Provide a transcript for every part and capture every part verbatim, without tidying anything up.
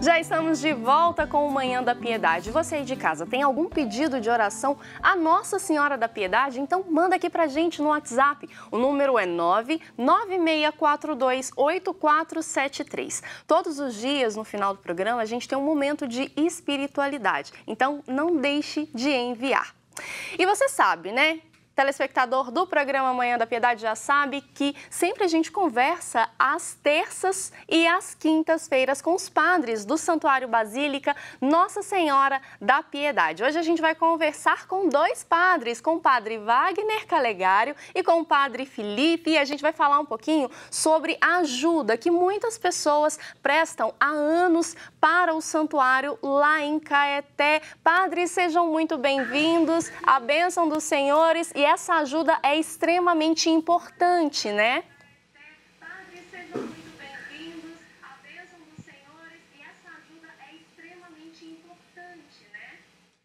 Já estamos de volta com o Manhã da Piedade. Você aí de casa tem algum pedido de oração à Nossa Senhora da Piedade? Então manda aqui pra gente no WhatsApp. O número é nove nove seis quatro dois oito quatro sete três. Todos os dias, no final do programa, a gente tem um momento de espiritualidade. Então não deixe de enviar. E você sabe, né? Telespectador do programa Manhã da Piedade já sabe que sempre a gente conversa às terças e às quintas-feiras com os padres do Santuário Basílica Nossa Senhora da Piedade. Hoje a gente vai conversar com dois padres, com o padre Wagner Calegário e com o padre Felipe, e a gente vai falar um pouquinho sobre a ajuda que muitas pessoas prestam há anos para o santuário lá em Caeté. Padres, sejam muito bem-vindos, a bênção dos senhores, e essa ajuda é extremamente importante, né? Padres, sejam muito bem-vindos, a bênção dos senhores, e essa ajuda é extremamente importante, né?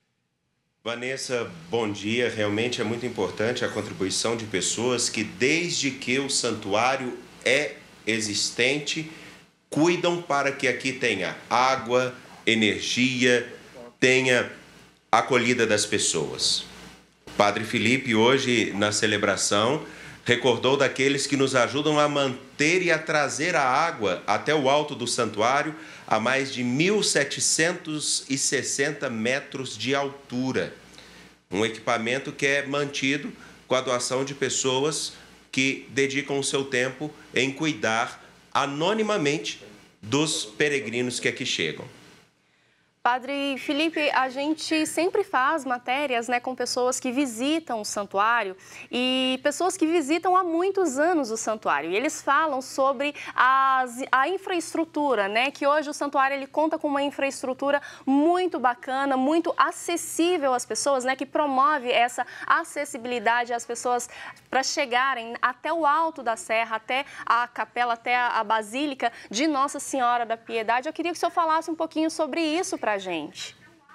Vanessa, bom dia. Realmente é muito importante a contribuição de pessoas que, desde que o santuário é existente, cuidam para que aqui tenha água, energia, tenha acolhida das pessoas. Padre Felipe, hoje, na celebração, recordou daqueles que nos ajudam a manter e a trazer a água até o alto do santuário, a mais de mil setecentos e sessenta metros de altura. Um equipamento que é mantido com a doação de pessoas que dedicam o seu tempo em cuidar anonimamente dos peregrinos que aqui chegam. Padre Felipe, a gente sempre faz matérias, né, com pessoas que visitam o santuário e pessoas que visitam há muitos anos o santuário. E eles falam sobre as, a infraestrutura, né, que hoje o santuário ele conta com uma infraestrutura muito bacana, muito acessível às pessoas, né, que promove essa acessibilidade às pessoas para chegarem até o alto da serra, até a capela, até a, a Basílica de Nossa Senhora da Piedade. Eu queria que o senhor falasse um pouquinho sobre isso para a gente.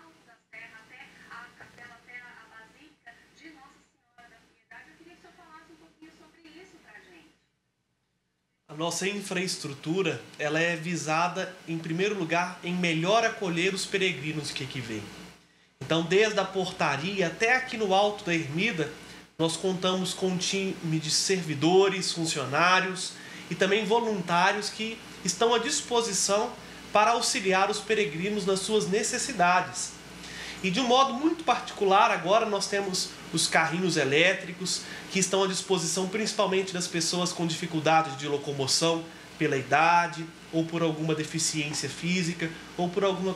A nossa infraestrutura, ela é visada, em primeiro lugar, em melhor acolher os peregrinos que aqui vêm. Então, desde a portaria até aqui no alto da ermida, nós contamos com um time de servidores, funcionários e também voluntários que estão à disposição para auxiliar os peregrinos nas suas necessidades. E de um modo muito particular, agora nós temos os carrinhos elétricos que estão à disposição principalmente das pessoas com dificuldades de locomoção pela idade, ou por alguma deficiência física, ou por alguma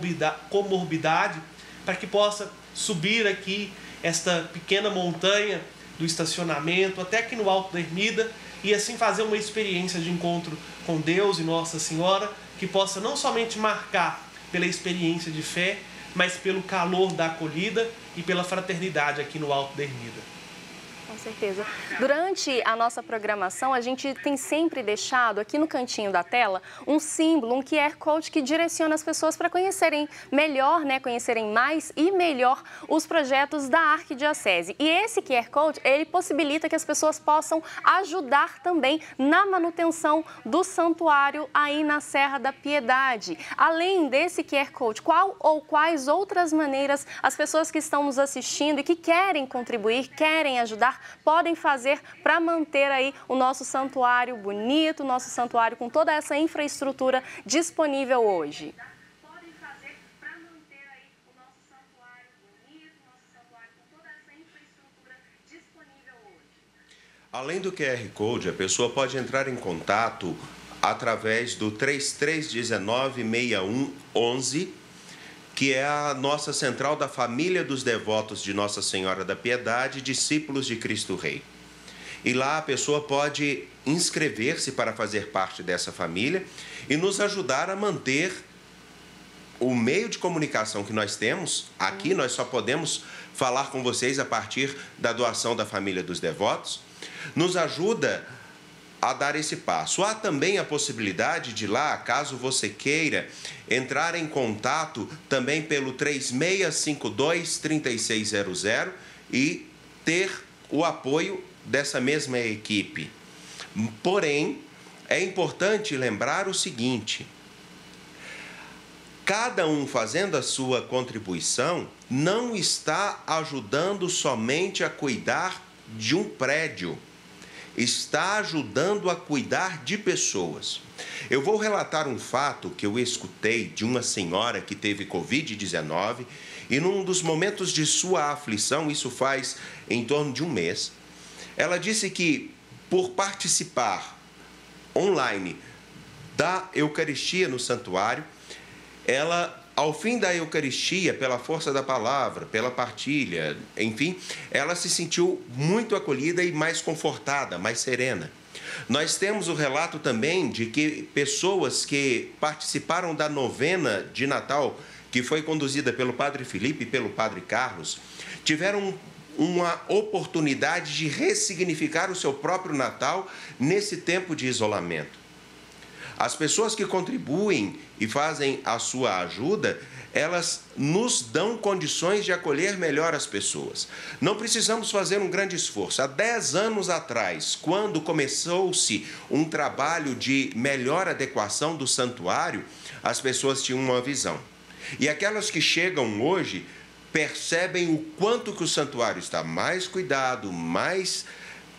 comorbidade, para que possa subir aqui esta pequena montanha do estacionamento até aqui no alto da ermida e assim fazer uma experiência de encontro com Deus e Nossa Senhora, que possa não somente marcar pela experiência de fé, mas pelo calor da acolhida e pela fraternidade aqui no alto da ermida. Com certeza. Durante a nossa programação, a gente tem sempre deixado aqui no cantinho da tela um símbolo, um Q R Code que direciona as pessoas para conhecerem melhor, né, conhecerem mais e melhor os projetos da Arquidiocese. E esse Q R Code, ele possibilita que as pessoas possam ajudar também na manutenção do santuário aí na Serra da Piedade. Além desse Q R Code, qual ou quais outras maneiras as pessoas que estão nos assistindo e que querem contribuir, querem ajudar, podem fazer para manter aí o nosso santuário bonito, o nosso santuário com toda essa infraestrutura disponível hoje? Podem fazer para manter aí o nosso santuário bonito, o nosso santuário com toda essa infraestrutura disponível hoje. Além do Q R Code, a pessoa pode entrar em contato através do três três um nove, seis um um um, que é a nossa central da família dos devotos de Nossa Senhora da Piedade, discípulos de Cristo Rei. E lá a pessoa pode inscrever-se para fazer parte dessa família e nos ajudar a manter o meio de comunicação que nós temos. Aqui nós só podemos falar com vocês a partir da doação da família dos devotos. Nos ajuda a dar esse passo. Há também a possibilidade de lá, caso você queira, entrar em contato também pelo três seis cinco dois, três seis zero zero e ter o apoio dessa mesma equipe. Porém, é importante lembrar o seguinte: cada um fazendo a sua contribuição, não está ajudando somente a cuidar de um prédio, está ajudando a cuidar de pessoas. Eu vou relatar um fato que eu escutei de uma senhora que teve covid dezenove e num dos momentos de sua aflição, isso faz em torno de um mês, ela disse que por participar online da Eucaristia no santuário, ela, ao fim da Eucaristia, pela força da palavra, pela partilha, enfim, ela se sentiu muito acolhida e mais confortada, mais serena. Nós temos o relato também de que pessoas que participaram da novena de Natal, que foi conduzida pelo Padre Felipe e pelo Padre Carlos, tiveram uma oportunidade de ressignificar o seu próprio Natal nesse tempo de isolamento. As pessoas que contribuem e fazem a sua ajuda, elas nos dão condições de acolher melhor as pessoas. Não precisamos fazer um grande esforço. Há dez anos atrás, quando começou-se um trabalho de melhor adequação do santuário, as pessoas tinham uma visão. E aquelas que chegam hoje percebem o quanto que o santuário está mais cuidado, mais,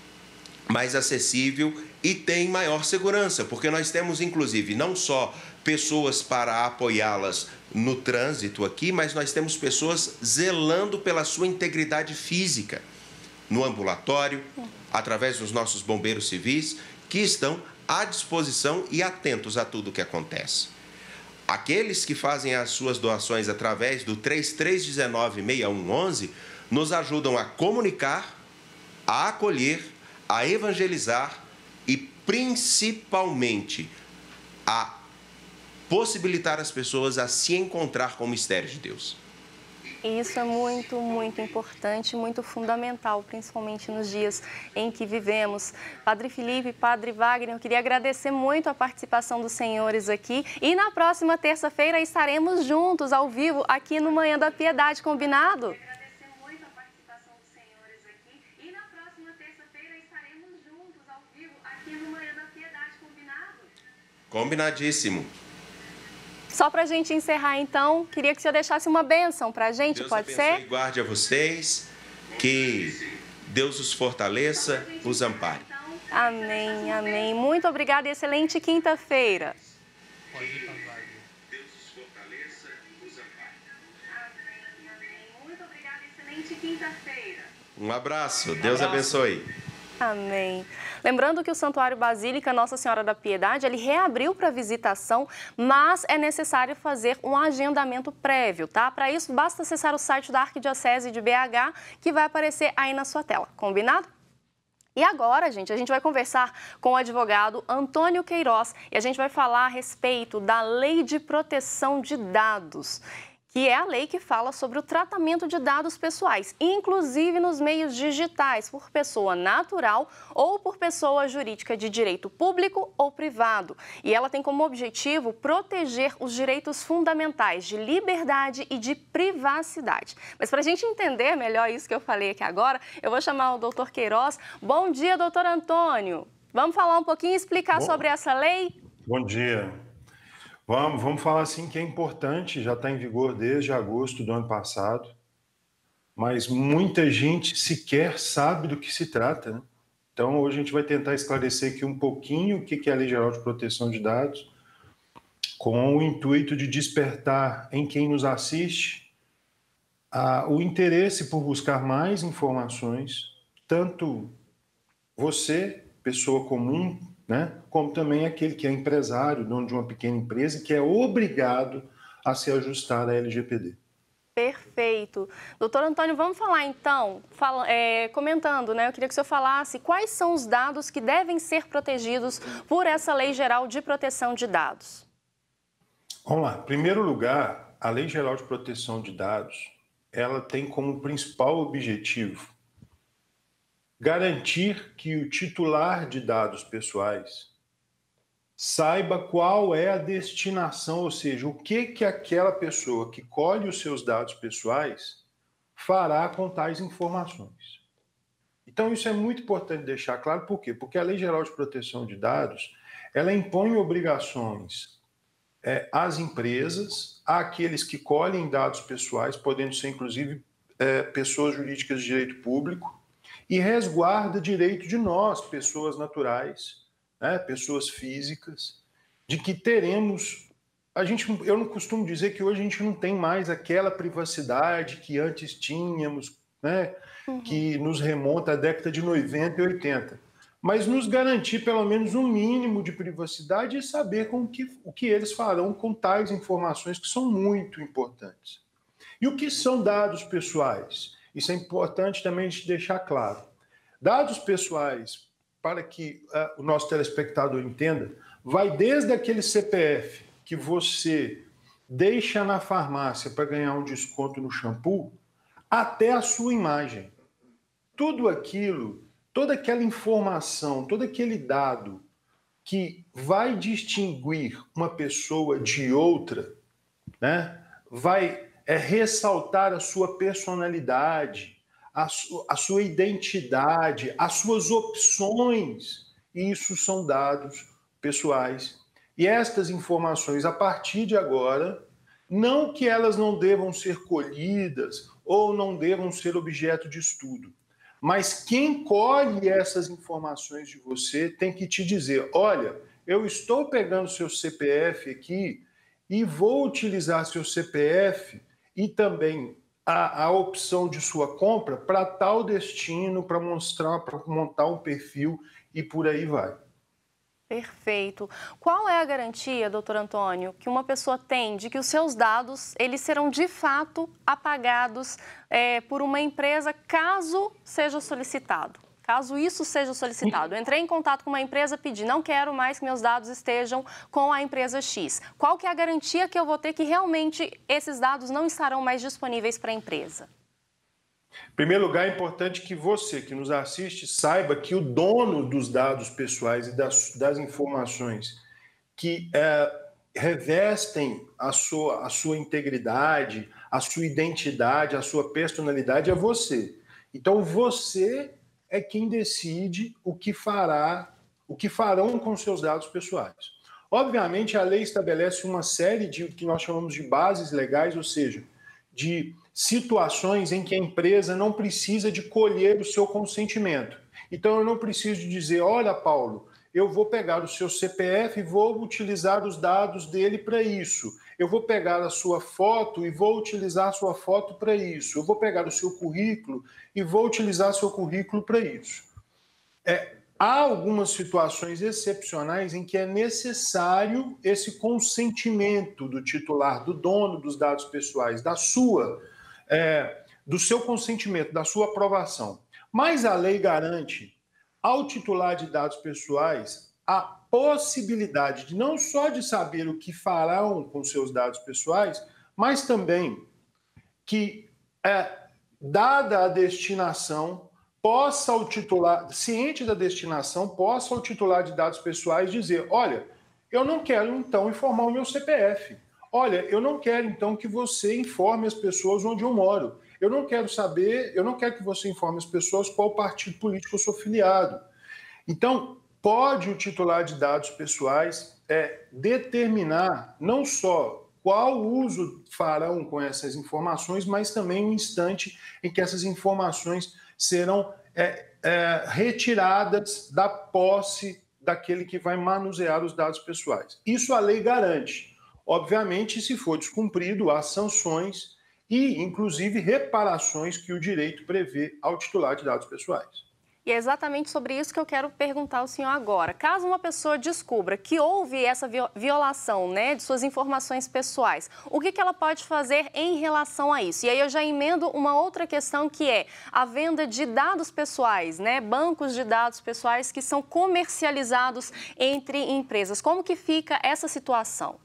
mais acessível e tem maior segurança, porque nós temos, inclusive, não só pessoas para apoiá-las no trânsito aqui, mas nós temos pessoas zelando pela sua integridade física no ambulatório, através dos nossos bombeiros civis, que estão à disposição e atentos a tudo o que acontece. Aqueles que fazem as suas doações através do três três um nove, seis um um um nos ajudam a comunicar, a acolher, a evangelizar e, principalmente, a possibilitar as pessoas a se encontrar com o mistério de Deus. Isso é muito, muito importante, muito fundamental, principalmente nos dias em que vivemos. Padre Felipe, Padre Wagner, eu queria agradecer muito a participação dos senhores aqui e na próxima terça-feira estaremos juntos, ao vivo, aqui no Manhã da Piedade, combinado? Agradecer muito a participação dos senhores aqui e na próxima terça-feira estaremos juntos, ao vivo, aqui no Manhã da Piedade, combinado? Combinadíssimo. Só para a gente encerrar, então, queria que o senhor deixasse uma bênção para a gente, Deus pode abençoe ser? E guarde a vocês, que Deus os fortaleça, os ampare. Amém, amém. Muito obrigada e excelente quinta-feira. Pode ir, Padre Wagner. Deus os fortaleça, os ampare. Amém, amém. Muito obrigada e excelente quinta-feira. Um abraço, Deus abençoe. Amém. Lembrando que o Santuário Basílica Nossa Senhora da Piedade, ele reabriu para visitação, mas é necessário fazer um agendamento prévio, tá? Para isso, basta acessar o site da Arquidiocese de B H, que vai aparecer aí na sua tela. Combinado? E agora, gente, a gente vai conversar com o advogado Antônio Queiroz e a gente vai falar a respeito da Lei de Proteção de Dados, que é a lei que fala sobre o tratamento de dados pessoais, inclusive nos meios digitais, por pessoa natural ou por pessoa jurídica de direito público ou privado. E ela tem como objetivo proteger os direitos fundamentais de liberdade e de privacidade. Mas para a gente entender melhor isso que eu falei aqui agora, eu vou chamar o doutor Queiroz. Bom dia, doutor Antônio. Vamos falar um pouquinho e explicar Bom, sobre essa lei? Bom dia. Vamos, vamos falar assim que é importante, já está em vigor desde agosto do ano passado, mas muita gente sequer sabe do que se trata, né? Então, hoje a gente vai tentar esclarecer aqui um pouquinho o que é a Lei Geral de Proteção de Dados, com o intuito de despertar em quem nos assiste a, o interesse por buscar mais informações, tanto você, pessoa comum, né? Como também aquele que é empresário, dono de uma pequena empresa, que é obrigado a se ajustar à L G P D. Perfeito. Doutor Antônio, vamos falar então, fala, é, comentando, né? Eu queria que o senhor falasse quais são os dados que devem ser protegidos por essa Lei Geral de Proteção de Dados. Vamos lá. Em primeiro lugar, a Lei Geral de Proteção de Dados, ela tem como principal objetivo garantir que o titular de dados pessoais saiba qual é a destinação, ou seja, o que, que aquela pessoa que colhe os seus dados pessoais fará com tais informações. Então, isso é muito importante deixar claro. Por quê? Porque a Lei Geral de Proteção de Dados, ela impõe obrigações é, às empresas, àqueles que colhem dados pessoais, podendo ser inclusive é, pessoas jurídicas de direito público, e resguarda direito de nós, pessoas naturais, né, pessoas físicas, de que teremos... A gente, eu não costumo dizer que hoje a gente não tem mais aquela privacidade que antes tínhamos, né, uhum. que nos remonta à década de noventa e oitenta, mas nos garantir pelo menos um mínimo de privacidade e saber com que, o que eles farão com tais informações que são muito importantes. E o que são dados pessoais? Isso é importante também de deixar claro. Dados pessoais, para que uh, o nosso telespectador entenda, vai desde aquele C P F que você deixa na farmácia para ganhar um desconto no shampoo, até a sua imagem. Tudo aquilo, toda aquela informação, todo aquele dado que vai distinguir uma pessoa de outra, né, vai é, ressaltar a sua personalidade, a, su, a sua identidade, as suas opções. Isso são dados pessoais. E estas informações, a partir de agora, não que elas não devam ser colhidas ou não devam ser objeto de estudo, mas quem colhe essas informações de você tem que te dizer, olha, eu estou pegando seu C P F aqui e vou utilizar seu C P F e também a, a opção de sua compra para tal destino, para mostrar, para montar um perfil e por aí vai. Perfeito. Qual é a garantia, doutor Antônio, que uma pessoa tem de que os seus dados eles serão de fato apagados é, por uma empresa caso seja solicitado? Caso isso seja solicitado. Eu entrei em contato com uma empresa, pedi, não quero mais que meus dados estejam com a empresa X. Qual que é a garantia que eu vou ter que realmente esses dados não estarão mais disponíveis para a empresa? Em primeiro lugar, é importante que você que nos assiste saiba que o dono dos dados pessoais e das, das informações que é, revestem a sua, a sua integridade, a sua identidade, a sua personalidade é você. Então, você é quem decide o que fará, o que farão com seus dados pessoais. Obviamente, a lei estabelece uma série de que nós chamamos de bases legais, ou seja, de situações em que a empresa não precisa de colher o seu consentimento. Então, eu não preciso de dizer, olha, Paulo, eu vou pegar o seu C P F e vou utilizar os dados dele para isso. Eu vou pegar a sua foto e vou utilizar a sua foto para isso. Eu vou pegar o seu currículo e vou utilizar o seu currículo para isso. É, há algumas situações excepcionais em que é necessário esse consentimento do titular, do dono dos dados pessoais, da sua, é, do seu consentimento, da sua aprovação. Mas a lei garante ao titular de dados pessoais a possibilidade de não só de saber o que farão com seus dados pessoais, mas também que, é, dada a destinação, possa o titular, ciente da destinação, possa o titular de dados pessoais dizer, olha, eu não quero, então, informar o meu C P F. Olha, eu não quero, então, que você informe as pessoas onde eu moro. Eu não quero saber, eu não quero que você informe as pessoas qual partido político eu sou filiado. Então, pode o titular de dados pessoais é, determinar não só qual uso farão com essas informações, mas também o instante em que essas informações serão é, é, retiradas da posse daquele que vai manusear os dados pessoais. Isso a lei garante. Obviamente, se for descumprido, há sanções e, inclusive, reparações que o direito prevê ao titular de dados pessoais. E é exatamente sobre isso que eu quero perguntar ao senhor agora. Caso uma pessoa descubra que houve essa violação, né, de suas informações pessoais, o que que ela pode fazer em relação a isso? E aí eu já emendo uma outra questão que é a venda de dados pessoais, né, bancos de dados pessoais que são comercializados entre empresas. Como que fica essa situação?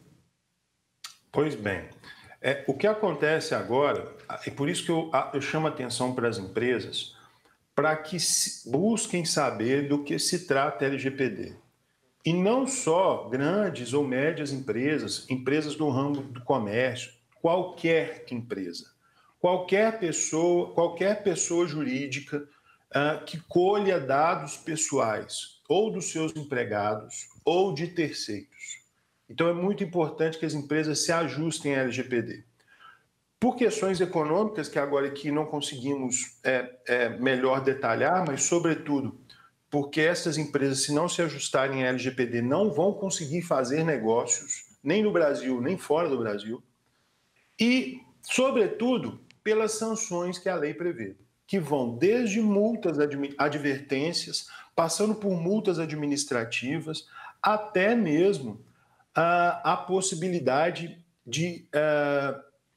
Pois bem, é, o que acontece agora, é por isso que eu, eu chamo a atenção para as empresas, para que busquem saber do que se trata L G P D. E não só grandes ou médias empresas, empresas do ramo do comércio, qualquer empresa, qualquer pessoa, qualquer pessoa jurídica uh, que colha dados pessoais ou dos seus empregados ou de terceiros. Então, é muito importante que as empresas se ajustem à L G P D. Por questões econômicas, que agora aqui não conseguimos é, é, melhor detalhar, mas, sobretudo, porque essas empresas, se não se ajustarem à L G P D, não vão conseguir fazer negócios, nem no Brasil, nem fora do Brasil. E, sobretudo, pelas sanções que a lei prevê, que vão desde multas, advertências, passando por multas administrativas, até mesmo a, a possibilidade de uh,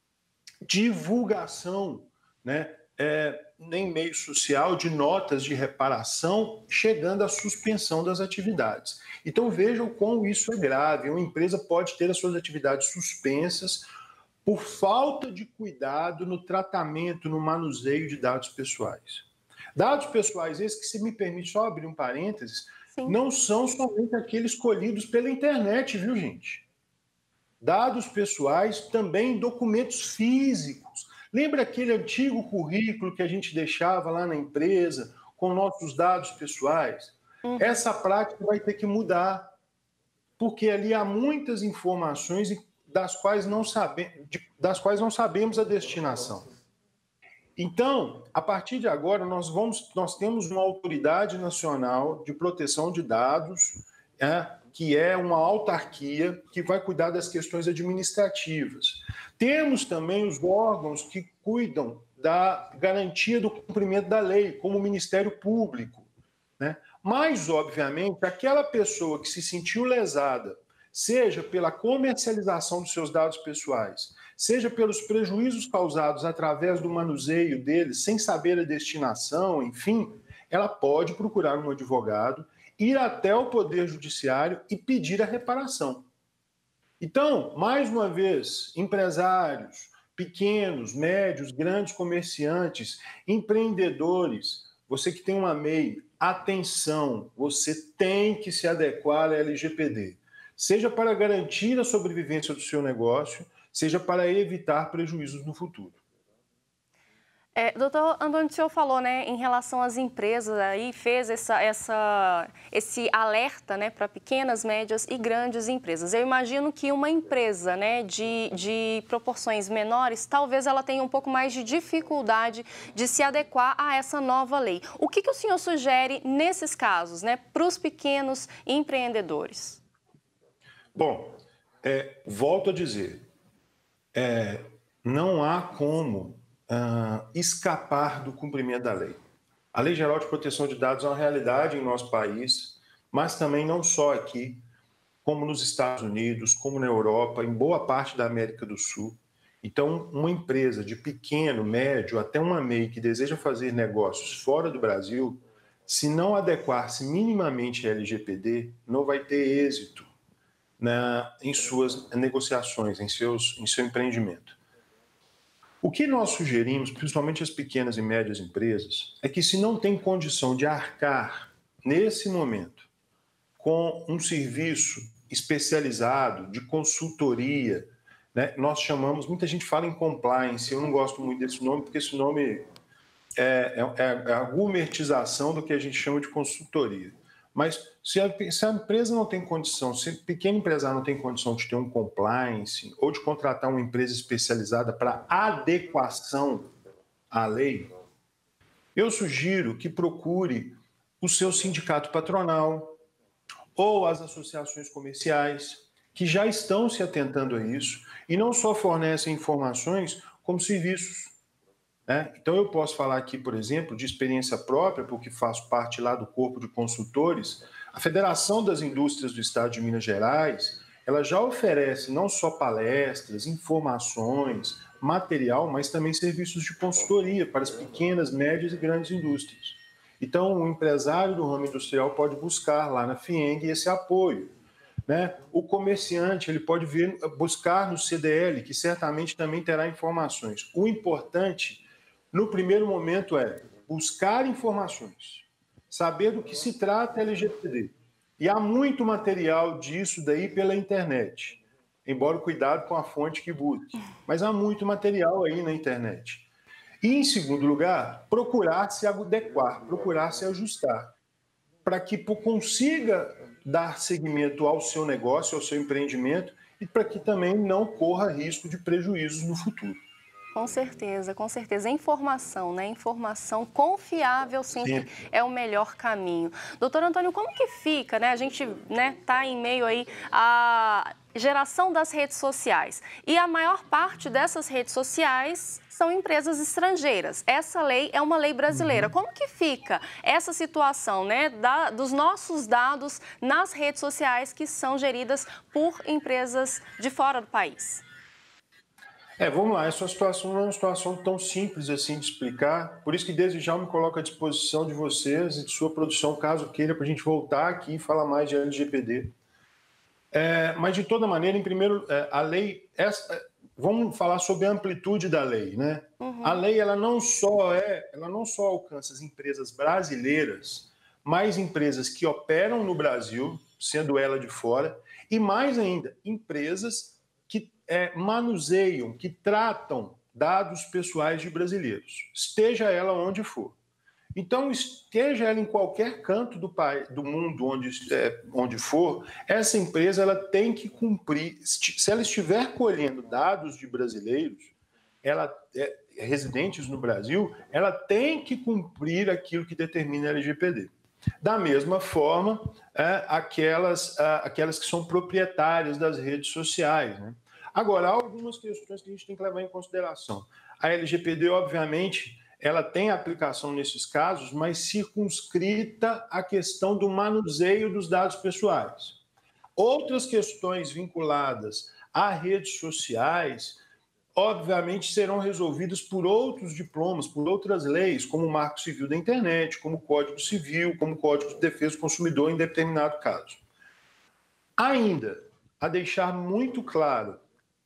divulgação, né, é, em meio social, de notas de reparação, chegando à suspensão das atividades. Então, vejam como isso é grave. Uma empresa pode ter as suas atividades suspensas por falta de cuidado no tratamento, no manuseio de dados pessoais. Dados pessoais esses que, se me permite só abrir um parênteses, Sim. não são somente aqueles colhidos pela internet, viu, gente? Dados pessoais, também documentos físicos. Lembra aquele antigo currículo que a gente deixava lá na empresa com nossos dados pessoais? Uhum. Essa prática vai ter que mudar, porque ali há muitas informações das quais não sabe, das quais não sabemos a destinação. Então, a partir de agora, nós, vamos, nós temos uma autoridade nacional de proteção de dados, é, que é uma autarquia que vai cuidar das questões administrativas. Temos também os órgãos que cuidam da garantia do cumprimento da lei, como o Ministério Público, né? Mas, obviamente, aquela pessoa que se sentiu lesada, seja pela comercialização dos seus dados pessoais, seja pelos prejuízos causados através do manuseio deles, sem saber a destinação, enfim, ela pode procurar um advogado, ir até o Poder Judiciário e pedir a reparação. Então, mais uma vez, empresários, pequenos, médios, grandes comerciantes, empreendedores, você que tem uma M E I, atenção, você tem que se adequar à L G P D, seja para garantir a sobrevivência do seu negócio, seja para evitar prejuízos no futuro. É, doutor Antônio, o senhor falou, né, em relação às empresas, aí fez essa, essa, esse alerta, né, para pequenas, médias e grandes empresas. Eu imagino que uma empresa, né, de, de proporções menores, talvez ela tenha um pouco mais de dificuldade de se adequar a essa nova lei. O que, que o senhor sugere nesses casos, né, para os pequenos empreendedores? Bom, é, volto a dizer, é, não há como Uh, escapar do cumprimento da lei. A Lei Geral de Proteção de Dados é uma realidade em nosso país, mas também não só aqui, como nos Estados Unidos, como na Europa, em boa parte da América do Sul. Então, uma empresa de pequeno, médio, até uma M E I que deseja fazer negócios fora do Brasil, se não adequar-se minimamente à L G P D, não vai ter êxito na, em suas negociações, em, seus, em seu empreendimento. O que nós sugerimos, principalmente as pequenas e médias empresas, é que, se não tem condição de arcar, nesse momento, com um serviço especializado de consultoria, né? Nós chamamos, muita gente fala em compliance, eu não gosto muito desse nome, porque esse nome é, é, é a gourmetização do que a gente chama de consultoria. Mas se a, se a empresa não tem condição, se o pequeno empresário não tem condição de ter um compliance ou de contratar uma empresa especializada para adequação à lei, eu sugiro que procure o seu sindicato patronal ou as associações comerciais que já estão se atentando a isso e não só fornecem informações como serviços. É, então, eu posso falar aqui, por exemplo, de experiência própria, porque faço parte lá do corpo de consultores. A Federação das Indústrias do Estado de Minas Gerais, ela já oferece não só palestras, informações, material, mas também serviços de consultoria para as pequenas, médias e grandes indústrias. Então, o empresário do ramo industrial pode buscar lá na FIENG esse apoio, né? O comerciante ele pode vir buscar no C D L, que certamente também terá informações. O importante no primeiro momento é buscar informações, saber do que se trata a L G P D. E há muito material disso daí pela internet, embora cuidado com a fonte que busque. Mas há muito material aí na internet. E, em segundo lugar, procurar se adequar, procurar se ajustar, para que consiga dar seguimento ao seu negócio, ao seu empreendimento, e para que também não corra risco de prejuízos no futuro. Com certeza, com certeza. Informação, né? Informação confiável sempre Sim. é o melhor caminho. Doutor Antônio, como que fica, né? A gente, né, tá em meio aí à geração das redes sociais. E a maior parte dessas redes sociais são empresas estrangeiras. Essa lei é uma lei brasileira. Uhum. Como que fica essa situação, né, da, dos nossos dados nas redes sociais que são geridas por empresas de fora do país? É, vamos lá, essa situação não é uma situação tão simples assim de explicar, por isso que desde já eu me coloco à disposição de vocês e de sua produção, caso queira, para a gente voltar aqui e falar mais de L G P D. É, mas, de toda maneira, em primeiro, é, a lei, essa, vamos falar sobre a amplitude da lei, né? Uhum. A lei, ela não só é, ela não só alcança as empresas brasileiras, mas empresas que operam no Brasil, sendo ela de fora, e mais ainda, empresas que é, manuseiam, que tratam dados pessoais de brasileiros, esteja ela onde for. Então, esteja ela em qualquer canto do, país, do mundo onde, é, onde for, essa empresa ela tem que cumprir, se ela estiver colhendo dados de brasileiros, ela, é, residentes no Brasil, ela tem que cumprir aquilo que determina a L G P D. Da mesma forma, é, aquelas, é, aquelas que são proprietárias das redes sociais, né? Agora, há algumas questões que a gente tem que levar em consideração. A L G P D, obviamente, ela tem aplicação nesses casos, mas circunscrita à questão do manuseio dos dados pessoais. Outras questões vinculadas a redes sociais, obviamente, serão resolvidas por outros diplomas, por outras leis, como o Marco Civil da Internet, como o Código Civil, como o Código de Defesa do Consumidor em determinado caso. Ainda, a deixar muito claro,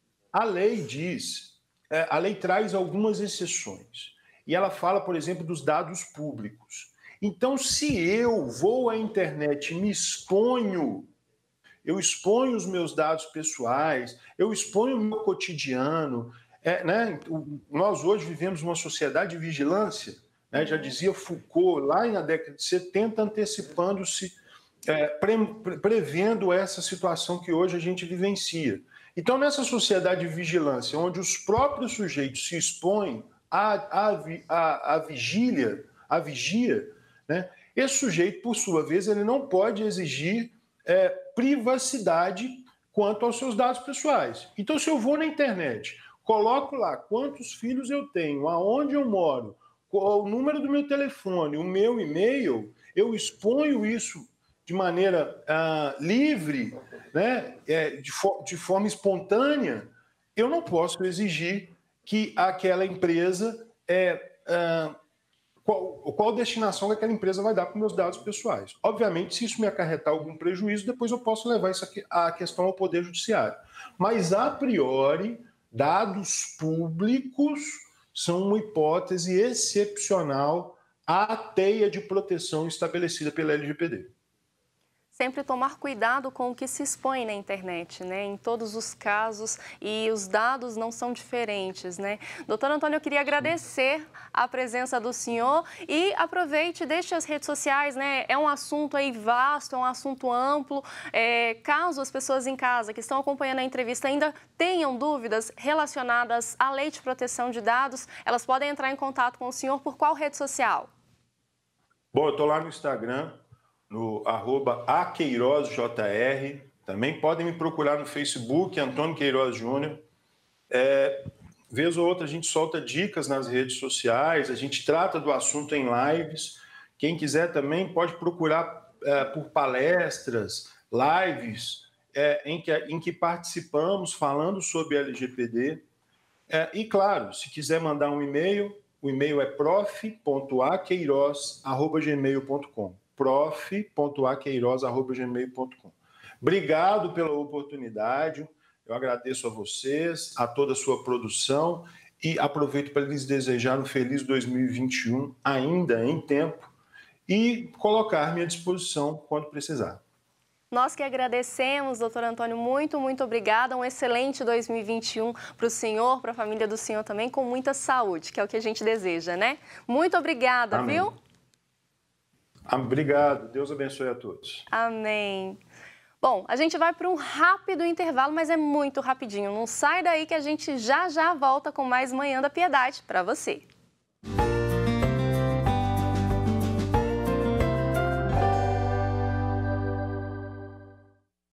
a lei diz, a lei traz algumas exceções. E ela fala, por exemplo, dos dados públicos. Então, se eu vou à internet e me exponho, eu exponho os meus dados pessoais, eu exponho o meu cotidiano, é, né? Nós hoje vivemos uma sociedade de vigilância, né? Já dizia Foucault, lá na década de setenta, antecipando-se, é, pre, prevendo essa situação que hoje a gente vivencia. Então, nessa sociedade de vigilância, onde os próprios sujeitos se expõem à, à, à, à vigília, à vigia, né? Esse sujeito, por sua vez, ele não pode exigir é, privacidade quanto aos seus dados pessoais. Então, se eu vou na internet, coloco lá quantos filhos eu tenho, aonde eu moro, qual o número do meu telefone, o meu e-mail, eu exponho isso de maneira ah, livre, né, é, de, for, de forma espontânea, eu não posso exigir que aquela empresa, é, ah, qual, qual destinação que aquela empresa vai dar para os meus dados pessoais. Obviamente, se isso me acarretar algum prejuízo, depois eu posso levar isso aqui, a questão ao Poder Judiciário. Mas, a priori, dados públicos são uma hipótese excepcional à teia de proteção estabelecida pela L G P D. Sempre tomar cuidado com o que se expõe na internet, né? Em todos os casos, e os dados não são diferentes, né? Doutor Antônio, eu queria agradecer a presença do senhor e aproveite e deixe as redes sociais, né? É um assunto aí vasto, é um assunto amplo. É, caso as pessoas em casa que estão acompanhando a entrevista ainda tenham dúvidas relacionadas à Lei de Proteção de Dados, elas podem entrar em contato com o senhor por qual rede social? Bom, eu estou lá no Instagram, no arroba aqueirosjr, também podem me procurar no Facebook, Antônio Queiroz Júnior. É, vez ou outra a gente solta dicas nas redes sociais, a gente trata do assunto em lives. Quem quiser também pode procurar é, por palestras, lives, é, em, que, em que participamos falando sobre L G P D. É, e claro, se quiser mandar um e-mail, o e-mail é prof ponto aqueiroz arroba gmail ponto com. prof ponto aqueiroz arroba gmail ponto com. Obrigado pela oportunidade, eu agradeço a vocês, a toda a sua produção e aproveito para lhes desejar um feliz dois mil e vinte e um, ainda em tempo, e colocar-me à disposição quando precisar. Nós que agradecemos, doutor Antônio, muito, muito obrigada. Um excelente dois mil e vinte e um para o senhor, para a família do senhor também, com muita saúde, que é o que a gente deseja, né? Muito obrigada, Amém. Viu? Obrigado, Deus abençoe a todos. Amém. Bom, a gente vai para um rápido intervalo, mas é muito rapidinho. Não sai daí que a gente já já volta com mais Manhã da Piedade para você.